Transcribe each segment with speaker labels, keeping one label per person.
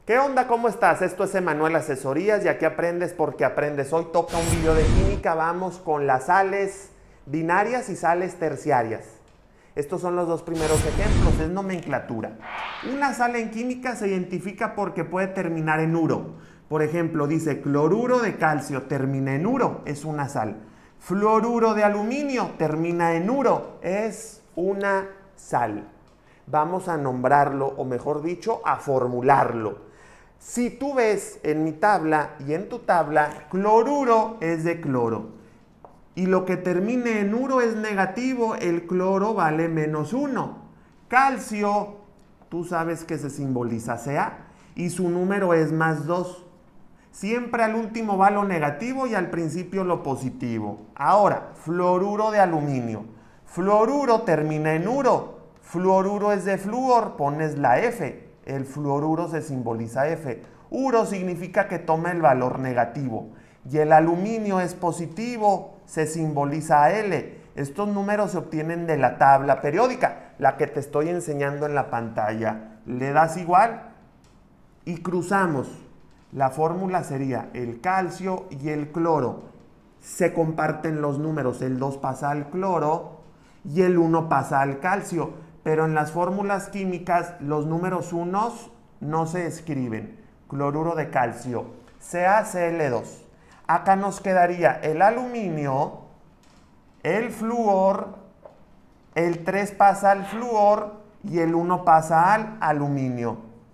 Speaker 1: ¿Qué onda? ¿Cómo estás? Esto es Emanuel Asesorías y aquí aprendes porque aprendes. Hoy toca un video de química. Vamos con las sales binarias y sales terciarias. Estos son los dos primeros ejemplos, es nomenclatura. Una sal en química se identifica porque puede terminar en uro. Por ejemplo, dice cloruro de calcio, termina en uro, es una sal. Fluoruro de aluminio, termina en uro, es una sal. Vamos a nombrarlo, o mejor dicho, a formularlo. Si tú ves en mi tabla y en tu tabla, cloruro es de cloro. Y lo que termine en uro es negativo, el cloro vale -1. Calcio, tú sabes que se simboliza Ca y su número es +2. Siempre al último va lo negativo y al principio lo positivo. Ahora, fluoruro de aluminio. Fluoruro termina en uro. Fluoruro es de flúor, pones la F. El fluoruro se simboliza F. Uro significa que toma el valor negativo. Y el aluminio es positivo, se simboliza L. Estos números se obtienen de la tabla periódica, la que te estoy enseñando en la pantalla. Le das igual y cruzamos. La fórmula sería el calcio y el cloro. Se comparten los números, el 2 pasa al cloro y el 1 pasa al calcio. Pero en las fórmulas químicas los números unos no se escriben. Cloruro de calcio, CaCl2. Acá nos quedaría el aluminio, el flúor, el 3 pasa al flúor y el 1 pasa al aluminio.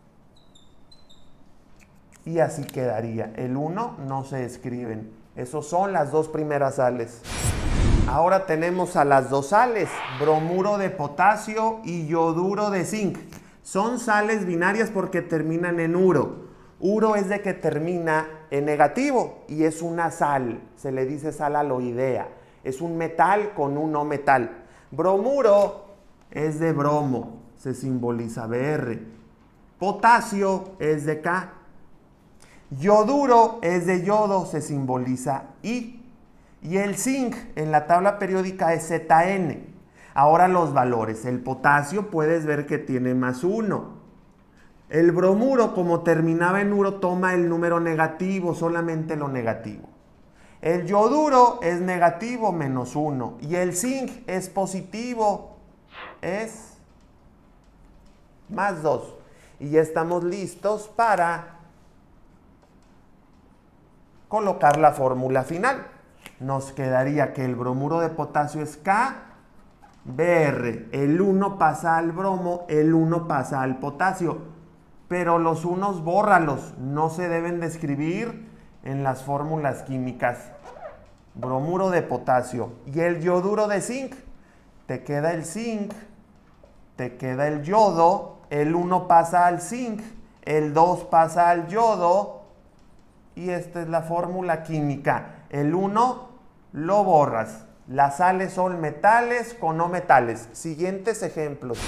Speaker 1: Y así quedaría. El 1 no se escriben. Esos son las dos primeras sales. Ahora tenemos a las dos sales, bromuro de potasio y yoduro de zinc. Son sales binarias porque terminan en uro. Uro es de que termina en negativo y es una sal, se le dice sal aloidea. Es un metal con un no metal. Bromuro es de bromo, se simboliza Br. Potasio es de K. Yoduro es de yodo, se simboliza I. Y el zinc en la tabla periódica es Zn. Ahora los valores. El potasio puedes ver que tiene +1. El bromuro, como terminaba en uro, toma el número negativo, solamente lo negativo. El yoduro es negativo, -1. Y el zinc es positivo, es +2. Y ya estamos listos para colocar la fórmula final. Nos quedaría que el bromuro de potasio es KBr. El 1 pasa al bromo, el 1 pasa al potasio. Pero los unos bórralos, no se deben de escribir en las fórmulas químicas. Bromuro de potasio. Y el yoduro de zinc. Te queda el zinc, te queda el yodo, el 1 pasa al zinc, el 2 pasa al yodo. Y esta es la fórmula química. El 1 lo borras. Las sales son metales con no metales. Siguientes ejemplos.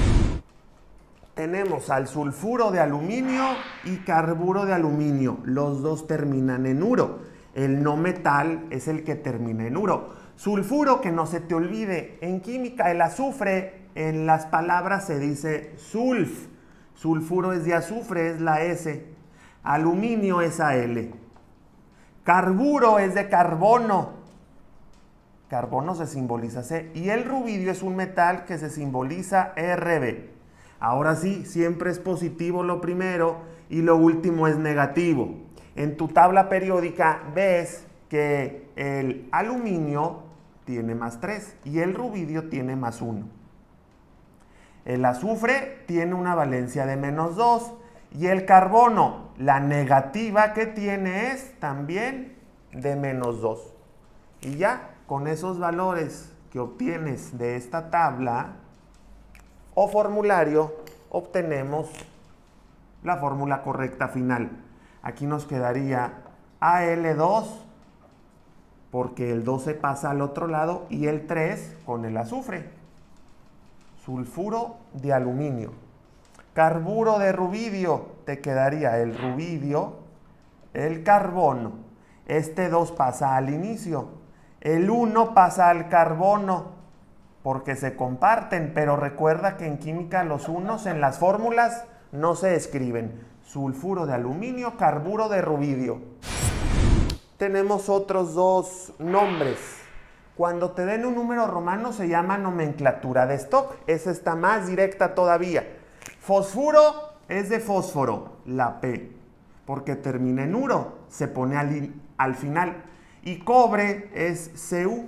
Speaker 1: Tenemos al sulfuro de aluminio y carburo de aluminio. Los dos terminan en uro. El no metal es el que termina en uro. Sulfuro, que no se te olvide. En química el azufre, en las palabras se dice sulf. Sulfuro es de azufre, es la S. Aluminio es Al. Carburo es de carbono. Carbono se simboliza C. Y el rubidio es un metal que se simboliza Rb. Ahora sí, siempre es positivo lo primero y lo último es negativo. En tu tabla periódica ves que el aluminio tiene +3 y el rubidio tiene +1. El azufre tiene una valencia de -2. Y el carbono, la negativa que tiene es también de -2. Y ya, con esos valores que obtienes de esta tabla o formulario, obtenemos la fórmula correcta final. Aquí nos quedaría Al2, porque el 2 se pasa al otro lado, y el 3 con el azufre. Sulfuro de aluminio. Carburo de rubidio, te quedaría el rubidio, el carbono. Este 2 pasa al inicio. El 1 pasa al carbono, porque se comparten, pero recuerda que en química los unos en las fórmulas no se escriben, sulfuro de aluminio, carburo de rubidio. Tenemos otros dos nombres. Cuando te den un número romano se llama nomenclatura de stock. Esa está más directa todavía. Fosfuro es de fósforo, la P, porque termina en uro, se pone al final. Y cobre es Cu.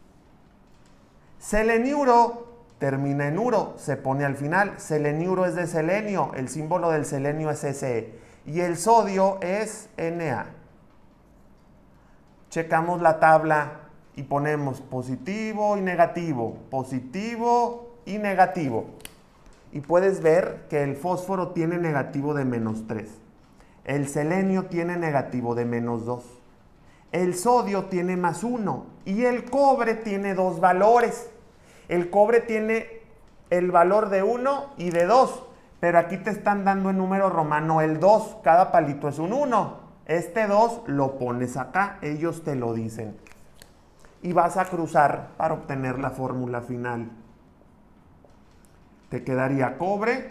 Speaker 1: Seleniuro termina en uro, se pone al final. Seleniuro es de selenio, el símbolo del selenio es Se. Y el sodio es Na. Checamos la tabla y ponemos positivo y negativo, positivo y negativo. Y puedes ver que el fósforo tiene negativo de -3. El selenio tiene negativo de -2. El sodio tiene +1 y el cobre tiene dos valores. El cobre tiene el valor de 1 y de 2, pero aquí te están dando en número romano el 2, cada palito es un 1. Este 2 lo pones acá, ellos te lo dicen. Y vas a cruzar para obtener la fórmula final. Te quedaría cobre,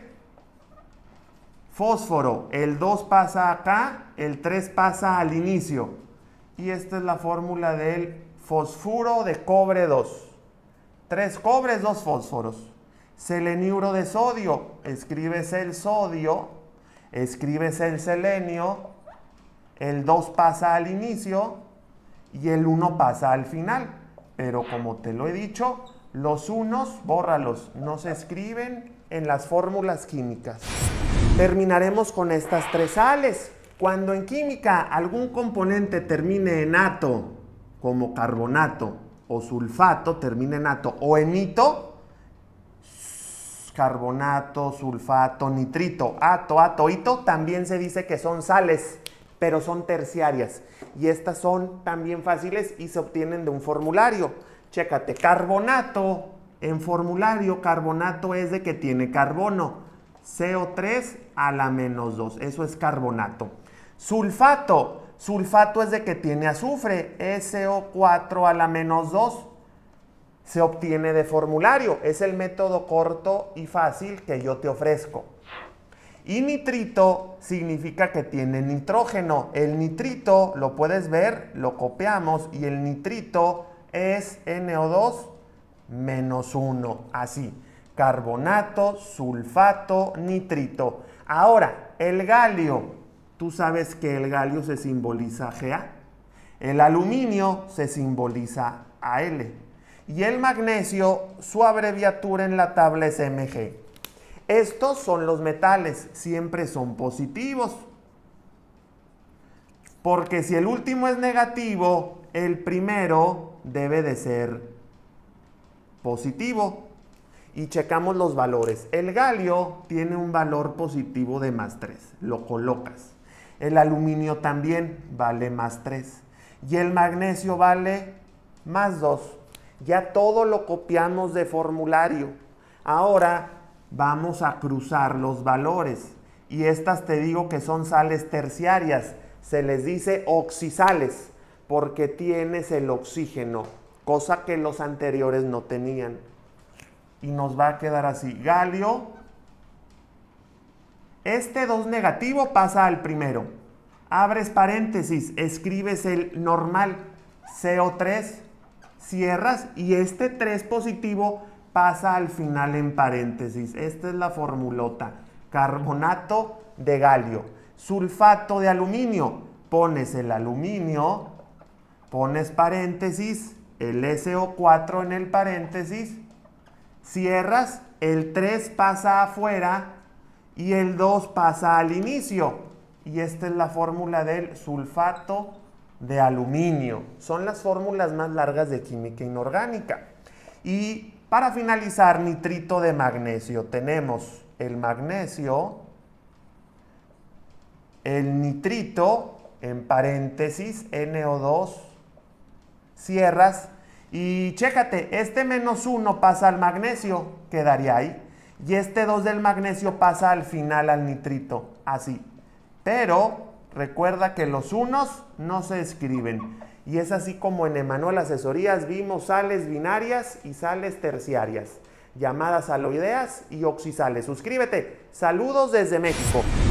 Speaker 1: fósforo, el 2 pasa acá, el 3 pasa al inicio. Y esta es la fórmula del fosfuro de cobre 2. 3 cobres, 2 fósforos. Seleniuro de sodio, escribes el sodio, escribes el selenio, el 2 pasa al inicio y el 1 pasa al final. Pero como te lo he dicho, los unos, bórralos, no se escriben en las fórmulas químicas. Terminaremos con estas 3 sales. Cuando en química algún componente termine en ato, como carbonato, o sulfato, termine en ato, o en ito, carbonato, sulfato, nitrito, ato, ito, también se dice que son sales, pero son terciarias. Y estas son también fáciles y se obtienen de un formulario. Chécate, carbonato, en formulario, carbonato es de que tiene carbono, CO3 a la -2, eso es carbonato. Sulfato, sulfato es de que tiene azufre, SO4 a la -2, se obtiene de formulario, es el método corto y fácil que yo te ofrezco. Y nitrito significa que tiene nitrógeno, el nitrito lo puedes ver, lo copiamos y el nitrito es NO2 -1, así, carbonato, sulfato, nitrito. Ahora, el galio, tú sabes que el galio se simboliza Ga, el aluminio se simboliza Al y el magnesio, su abreviatura en la tabla es Mg. Estos son los metales, siempre son positivos, porque si el último es negativo, el primero debe de ser positivo. Y checamos los valores. El galio tiene un valor positivo de +3, lo colocas. El aluminio también vale +3 y el magnesio vale +2. Ya todo lo copiamos de formulario. Ahora vamos a cruzar los valores y estas te digo que son sales terciarias. Se les dice oxisales porque tienes el oxígeno, cosa que los anteriores no tenían. Y nos va a quedar así, galio, este 2 negativo pasa al primero, abres paréntesis, escribes el normal, CO3, cierras y este 3 positivo pasa al final en paréntesis. Esta es la formulota, carbonato de galio, sulfato de aluminio, pones el aluminio, pones paréntesis, el SO4 en el paréntesis, cierras, el 3 pasa afuera y el 2 pasa al inicio. Y esta es la fórmula del sulfato de aluminio. Son las fórmulas más largas de química inorgánica. Y para finalizar, nitrito de magnesio. Tenemos el magnesio, el nitrito, en paréntesis, NO2, cierras. Y chécate, este -1 pasa al magnesio, quedaría ahí. Y este 2 del magnesio pasa al final al nitrito, así. Pero recuerda que los unos no se escriben. Y es así como en Emanuel Asesorías vimos sales binarias y sales terciarias, llamadas aloideas y oxisales. Suscríbete. Saludos desde México.